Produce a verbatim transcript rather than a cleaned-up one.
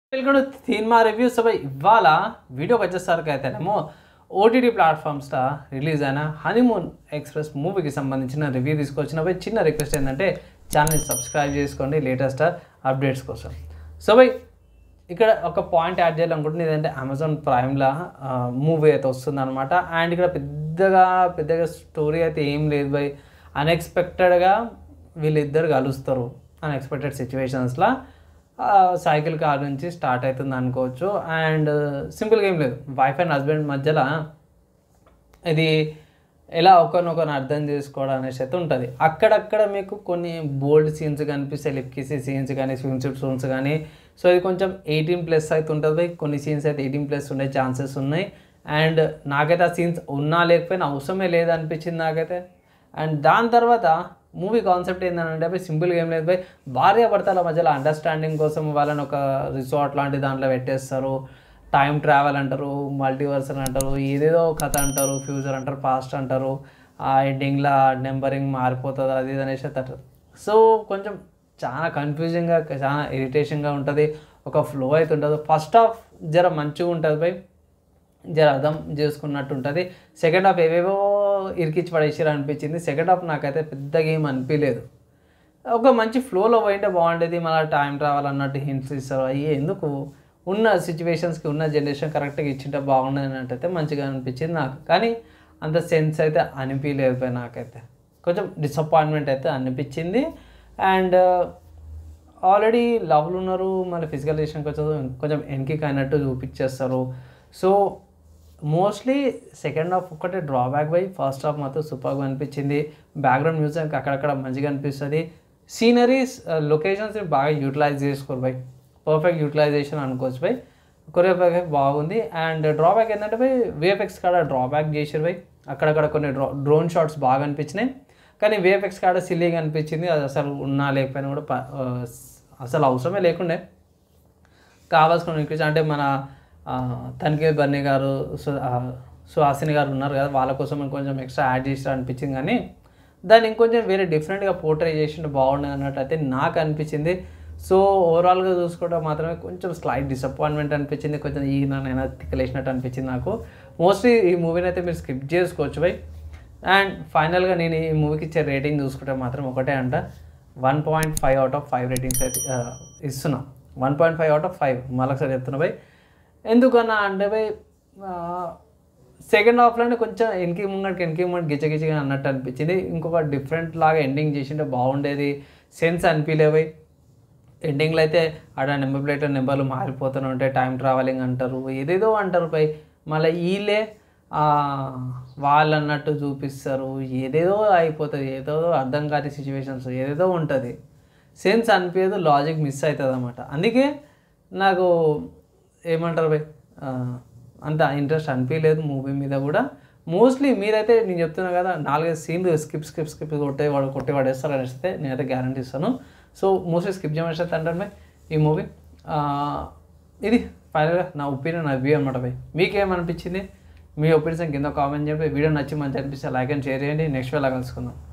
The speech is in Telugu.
Welcome to cinema reviews. So ఇవాళ వీడియోకి వచ్చేసరికి అయితేనేమో ఓటీటీ ప్లాట్ఫామ్స్లో రిలీజ్ అయిన హనీమూన్ ఎక్స్ప్రెస్ మూవీకి సంబంధించిన రివ్యూ తీసుకొచ్చిన బై చిన్న రిక్వెస్ట్ ఏంటంటే ఛానల్ని సబ్స్క్రైబ్ చేసుకోండి లేటెస్ట్ అప్డేట్స్ కోసం. సో బై ఇక్కడ ఒక పాయింట్ యాడ్ చేయాలనుకుంటుంది ఏంటంటే అమెజాన్ ప్రైమ్లో మూవీ అయితే వస్తుంది అనమాట. అండ్ ఇక్కడ పెద్దగా పెద్దగా స్టోరీ అయితే ఏం లేదు బై. అన్ఎక్స్పెక్టెడ్గా వీళ్ళిద్దరు కలుస్తారు అన్ఎక్స్పెక్టెడ్ సిచ్యువేషన్స్లో. సైకిల్ కార్ నుంచి స్టార్ట్ అవుతుంది అనుకోవచ్చు. అండ్ సింపుల్గా ఏం లేదు, వైఫ్ అండ్ హస్బెండ్ మధ్యలో ఇది ఎలా ఒకరినొకరిని అర్థం చేసుకోవడం అనేసి అయితే ఉంటుంది. అక్కడక్కడ మీకు కొన్ని బోల్డ్ సీన్స్ కనిపిస్తాయి, లిప్కిసి సీన్స్ కానీ స్విమ్ సూట్ సీన్స్ కానీ. సో ఇది కొంచెం ఎయిటీన్ ప్లస్ అయితే ఉంటుంది. కొన్ని సీన్స్ అయితే ఎయిటీన్ ప్లస్ ఉండే ఛాన్సెస్ ఉన్నాయి. అండ్ నాకైతే ఆ సీన్స్ ఉన్నా లేకపోయినా అవసరమే లేదనిపించింది నాకైతే. అండ్ దాని తర్వాత మూవీ కాన్సెప్ట్ ఏంటంటే బై సింపుల్గా ఏం లేదు బై, భార్య భర్తల మధ్యలో అండర్స్టాండింగ్ కోసం వాళ్ళని ఒక రిసార్ట్ లాంటి దాంట్లో పెట్టేస్తారు. టైం ట్రావెల్ అంటారు, మల్టీవర్స్ అని అంటారు, ఏదేదో కథ అంటారు, ఫ్యూచర్ అంటారు, పాస్ట్ అంటారు. ఆ ఎండింగ్లో నెంబరింగ్ మారిపోతుంది అది ఇది అనేసి అంటారు. సో కొంచెం చాలా కన్ఫ్యూజింగ్గా చాలా ఇరిటేషన్గా ఉంటుంది. ఒక ఫ్లో అయితే ఉంటుంది. ఫస్ట్ హాఫ్ జర మంచిగా ఉంటుంది బై, జర అర్థం చేసుకున్నట్టు ఉంటుంది. సెకండ్ హాఫ్ ఏవేవో ఇరికిచ్చి పడేసారు అనిపించింది. సెకండ్ హాఫ్ నాకైతే పెద్దగా ఏం అనిపించలేదు. ఒక మంచి ఫ్లోలో పోయింటే బాగుండేది. మళ్ళీ టైం రావాలన్నట్టు హింట్స్ ఇస్తారు. అయ్యి ఎందుకు ఉన్న సిచ్యువేషన్స్కి ఉన్న జనరేషన్ కరెక్ట్గా ఇచ్చింటే బాగుండేది అన్నట్టయితే మంచిగా అనిపించింది నాకు. కానీ అంత సెన్స్ అయితే అనిపించలేదు పోయి నాకైతే. కొంచెం డిసప్పాయింట్మెంట్ అయితే అనిపించింది. అండ్ ఆల్రెడీ లవ్లు ఉన్నారు, మళ్ళీ ఫిజికల్ రిలేషన్కి వచ్చేది కొంచెం ఎన్కిక్ అయినట్టు చూపించేస్తారు. సో మోస్ట్లీ సెకండ్ హాఫ్ ఒక్కటే డ్రాబ్యాక్ బై. ఫస్ట్ హాఫ్ మాత్రం సూపర్గా అనిపించింది. బ్యాక్గ్రౌండ్ మ్యూజిక్ అక్కడక్కడ మంచిగా అనిపిస్తుంది. సీనరీస్ లొకేషన్స్ని బాగా యూటిలైజ్ చేసుకోరు బై, పర్ఫెక్ట్ యూటిలైజేషన్ అనుకోవచ్చు బై. కొరియోగ్రఫీ బాగుంది. అండ్ డ్రాబ్యాక్ ఏంటంటే బై విఎఫ్ఎక్స్ కాడ డ్రాబ్యాక్ చేసారు బై. అక్కడక్కడ కొన్ని డ్రో డ్రోన్ షాట్స్ బాగా అనిపించినాయి. కానీ విఎఫ్ఎక్స్ కాడ సిల్లీగా అనిపించింది. అది అసలు ఉన్నా లేకపోయినా కూడా అసలు అవసరమే లేకుండే. కావాల్సిన ఇంక్రీజ్ అంటే మన తనిఖీ బర్నీ గారు, సుహాసిని గారు ఉన్నారు కదా, వాళ్ళ కోసం కొంచెం ఎక్స్ట్రా యాడ్ చేసినా అనిపించింది. కానీ దాన్ని ఇంకొంచెం వేరే డిఫరెంట్గా పోర్ట్రే చేసింటే బాగుండేది అన్నట్టు అయితే నాకు అనిపించింది. సో ఓవరాల్గా చూసుకుంటే మాత్రమే కొంచెం స్లైట్ డిసప్పాయింట్మెంట్ అనిపించింది. కొంచెం ఈయనైనా తిక్కలేసినట్టు అనిపించింది నాకు. మోస్ట్లీ ఈ మూవీని అయితే మీరు స్కిప్ చేసుకోవచ్చు బై. అండ్ ఫైనల్గా నేను ఈ మూవీకి ఇచ్చే రేటింగ్ చూసుకుంటే మాత్రం ఒకటే అంట, one point five out of five ratings అయితే ఇస్తున్నా. One point five out of five మళ్ళొకసారి చెప్తున్నా బై. ఎందుకన్నా అంటే బై సెకండ్ హాఫ్లోనే కొంచెం ఎన్కి ముంగడికి ఎన్కి ముంగడి గిచ్చగిచ్చగా అన్నట్టు అనిపించింది. ఇంకొక డిఫరెంట్ లాగా ఎండింగ్ చేసింటే బాగుండేది. సెన్స్ అనిపించలే బై. ఎండింగ్లో అయితే ఆడ నెంబర్ ప్లేట్లో నెంబర్లు మారిపోతూనే ఉంటాయి, టైం ట్రావెలింగ్ అంటారు, ఏదేదో అంటారు బై. మళ్ళీ వీళ్ళే వాళ్ళు అన్నట్టు చూపిస్తారు, ఏదేదో అయిపోతుంది, ఏదో అర్థం కాని సిచ్యువేషన్స్ ఏదేదో ఉంటుంది. సెన్స్ అనిపించదు, లాజిక్ మిస్ అవుతుంది అన్నమాట. అందుకే నాకు ఏమంటారు బై అంత ఇంట్రెస్ట్ అనిపించలేదు మూవీ మీద కూడా. మోస్ట్లీ మీరైతే నేను చెప్తున్నా కదా, నాలుగైదు సీన్లు స్కిప్ స్కిప్ స్కిప్ కొట్టేవాడు కొట్టి పడేస్తారు అనేసి అయితే నేనైతే గ్యారంటీ ఇస్తాను. సో మోస్ట్లీ స్కిప్ చేయమని అయితే అంటాను బై ఈ మూవీ. ఇది ఫైనల్గా నా ఒపీనియన్, నా వ్యూ అనమాట బై. మీకేమనిపించింది? మీ ఒపీనియన్ కింద కామెంట్ చేయండి. వీడియో నచ్చి మంచి అనిపిస్తే లైక్ అండ్ షేర్ చేయండి. నెక్స్ట్ వేళ కలుసుకుందాం.